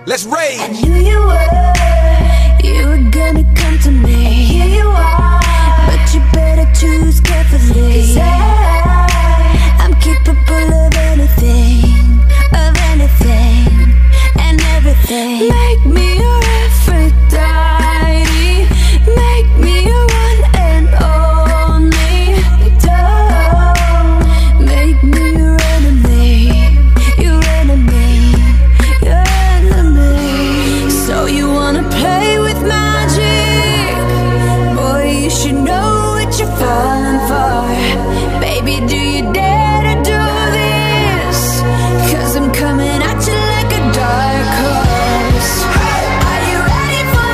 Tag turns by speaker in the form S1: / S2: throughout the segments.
S1: Let's rage.
S2: I knew you were gonna come to me. And here you are, but you better choose carefully. 'Cause I'm capable of anything, and everything. Make me your Aphrodite, make me your one and only. Don't make me your enemy, your enemy, your enemy. So you wanna play with magic? Boy, you should know what you're falling for. Baby, do you dare to do this? 'Cause I'm coming at you like a dark horse. Are you ready for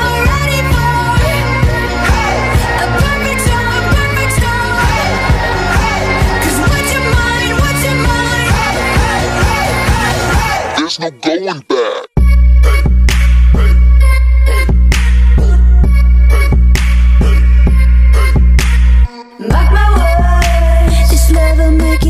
S2: a perfect storm, perfect storm? 'Cause what's your mind, what's your mind?
S3: There's no going back.
S2: Mark my words, this love will make you